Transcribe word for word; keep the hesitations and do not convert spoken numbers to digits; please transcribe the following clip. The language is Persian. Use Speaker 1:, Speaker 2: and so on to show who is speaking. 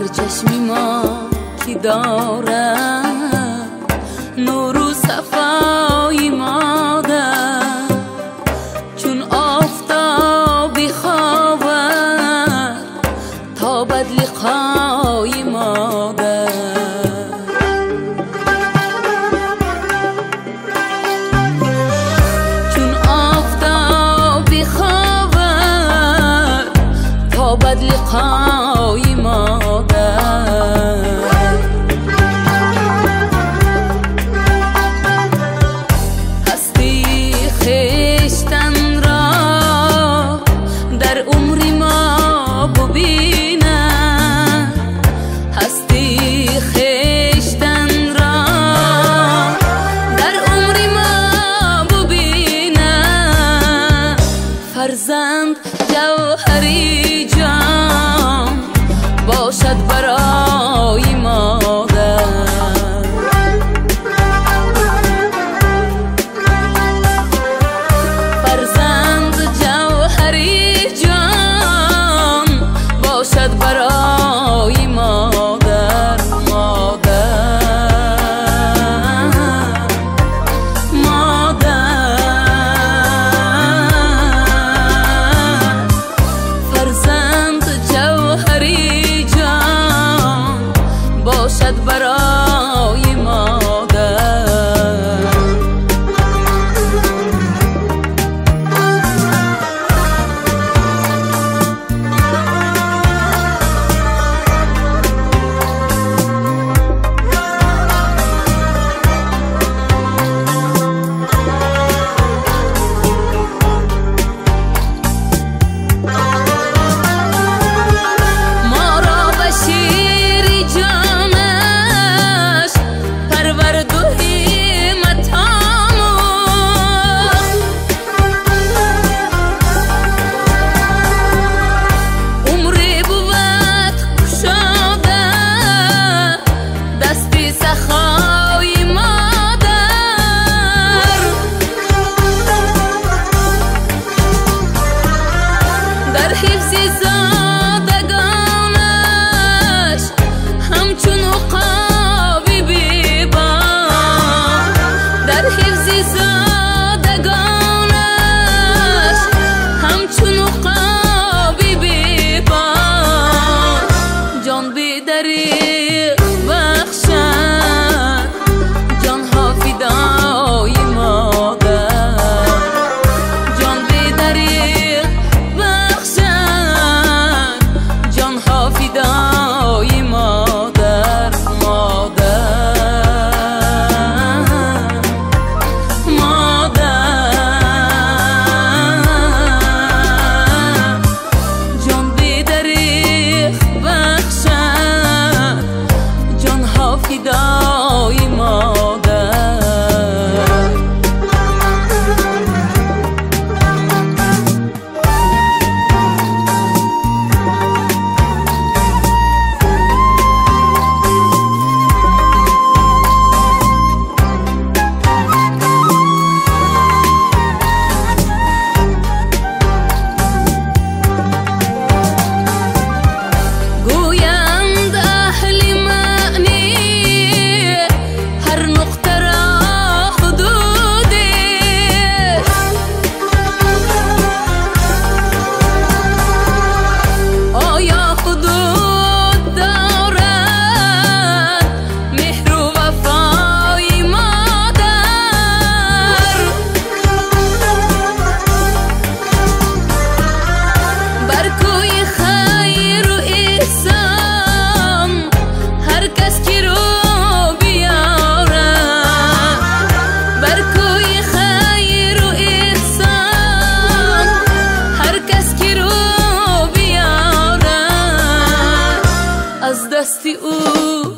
Speaker 1: چشمی ما کی دارد نور و صفای مادر، چون آفتابی خوابد تا بد لقای مادر. چون آفتابی خوابد تا بد لقای مادر. هستی خویشتن را در عمر ما ببینم، هستی خویشتن را در عمر ما ببینم. فرزند جوهری جان باشد برای مادر. فرزند جوهری جان باشد برای مادر. مادر مادر فرزند جوهری جان باشد برای مادر. در حفظ زادگانش همچون عقابی بی‌بام، در حفظ زادگانش همچون عقابی بی‌بام. جان بی دریغ بخشد جانها فدای مادر. جان بی دریغ فدای مادر. مادر مادر جان بی دریغ بخشد جانها فدای مادر. از دستی او